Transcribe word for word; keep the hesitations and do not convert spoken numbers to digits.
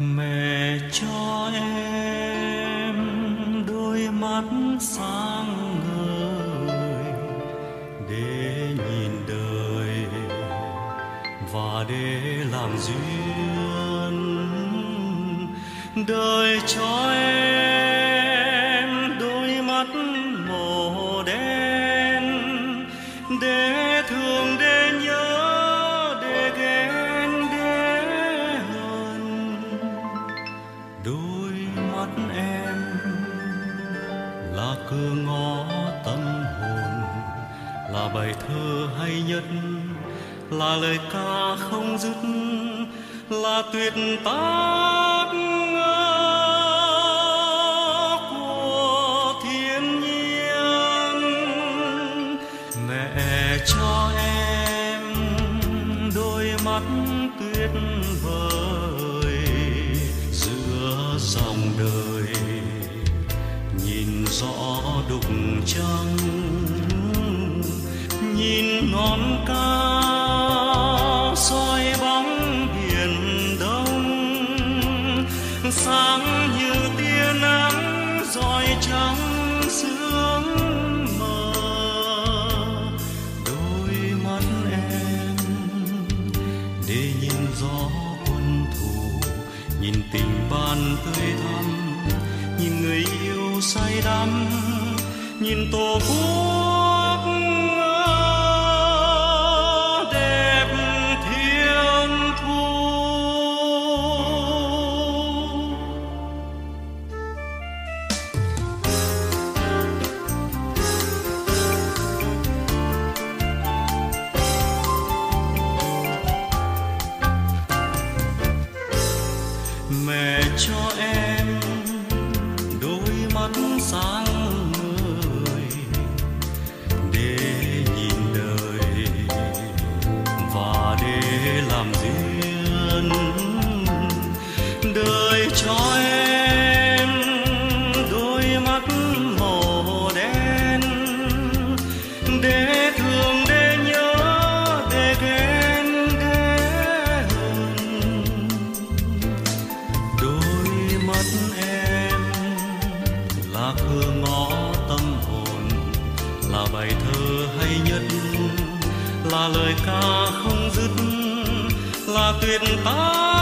Mẹ cho em đôi mắt sáng ngời để nhìn đời và để làm duyên. Đời cho em đôi mắt màu đen để thương, để nhớ, để ghen, để hờn. Đôi mắt em là cửa ngõ tâm hồn, là bài thơ hay nhất, là lời ca không dứt, là tuyệt tác của thiên nhiên. Mẹ cho em đôi mắt tuyệt vời giữa dòng đời, nhìn rõ đục trăng, nhìn non cao soi bóng biển đông, sáng như tia nắng rọi trắng sương mờ. Đôi mắt em để nhìn rõ quân thù, nhìn tình bạn tươi thắm, nhìn người yêu say đắm, nhìn tổ quốc đẹp thiên thu. Mẹ cho em đôi mắt sáng ngời để nhìn đời và để làm duyên. Đời cho em đôi mắt màu đen để thương, để nhớ, để ghen, để hờn. Đôi mắt em là cửa ngõ tâm hồn, là bài thơ hay nhất, là lời ca không dứt, là tuyệt tác